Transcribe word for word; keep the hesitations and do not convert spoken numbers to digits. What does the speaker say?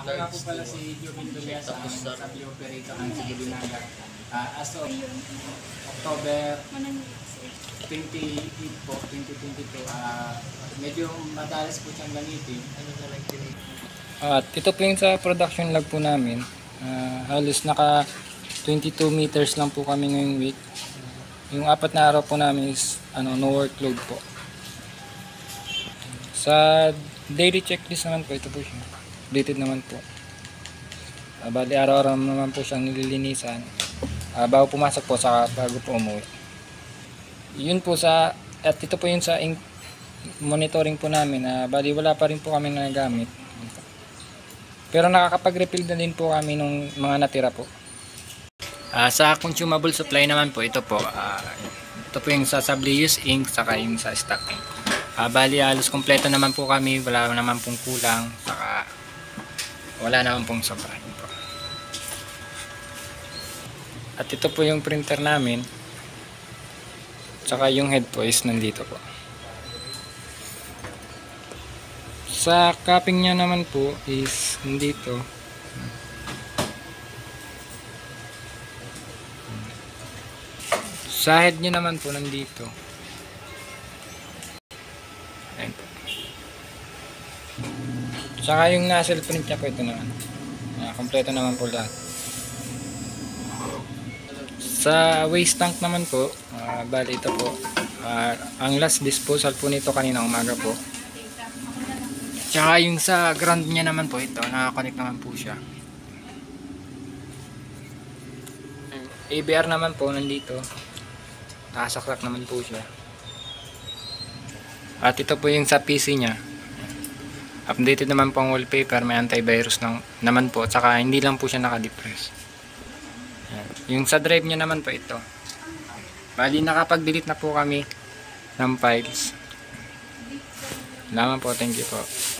Ako nga po pala si Jovin Doliasa, ang sabi operator ng Cebu Binaga. Uh, as of October twenty-eight po, twenty twenty-two, uh, medyo madalas po siyang gamitin. At ito po yung sa production log po namin. Uh, halos naka twenty-two meters lang po kami ngayong week. Yung apat na araw po namin is ano, no workload po. Sa daily checklist naman po, ito po siya. Updated naman po. Uh, bali araw-araw naman po siyang nililinisan. Uh, bago pumasok po, saka bago po umuwi. Yun po sa, at ito po yun sa monitoring po namin. Uh, bali wala pa rin po kami nagagamit. Pero nakakapag-refill na din po kami ng mga natira po. Uh, sa consumable supply naman po, ito po. Uh, ito po yung sa Sablius ink, saka yung sa stock ink. Uh, bali halos kompleto naman po kami, wala naman pong kulang, saka wala naman pong sobra po. At ito po yung printer namin, saka yung head po is nandito po. Sa cupping nya naman po is nandito. Sa head nya naman po nandito. Ayan po. Saka yung nozzle print niya po ito naman. Uh, kompleto naman po lahat. Sa waste tank naman po, uh, bali ito po. Uh, ang last disposal po nito kanina umaga po. Tsaka yung sa ground niya naman po ito, nakakonect naman po siya. A B R naman po nandito. Nakasaklak naman po siya. At ito po yung sa P C niya. Updated naman po ang wallpaper, may antivirus ng, naman po, tsaka hindi lang po siya naka-depress. Yung sa drive niya naman po ito. Bali nakapag-delete na po kami ng files. Salamat po, thank you po.